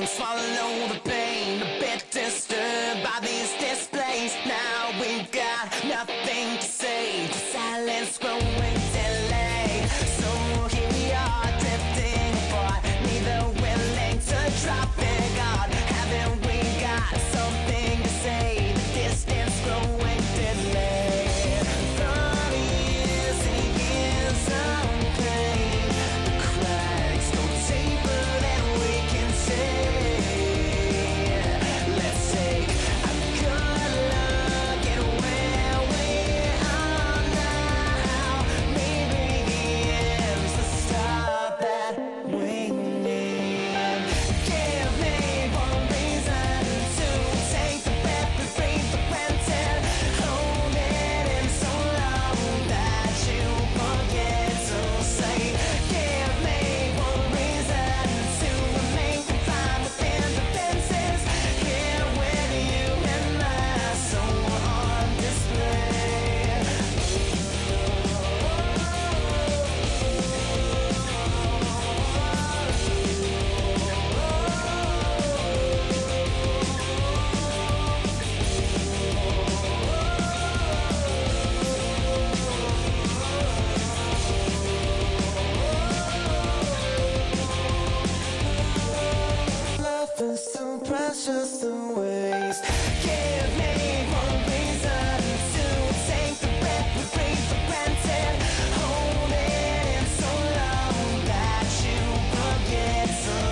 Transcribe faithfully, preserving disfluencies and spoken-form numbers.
won't swallow the pain. A bit disturbed by these displays. Now we've got nothing to say. The silence growing delayed. So here we are drifting apart, neither willing to drop their guard. Haven't we got something to say? The distance growing delayed. From years and years of pain, the cracks go deeper than we can see. Let's take a good look at where we are now. Maybe it's the start that we need. Give me one reason to take the breath we breathe for granted. Hold it in so long that you forget to say. Give me one reason to remain confined within the fences. Here with you and my soul on display. Love is so precious to waste. Give me one reason to take the breath we breathe for granted. Hold it in so long that you forget to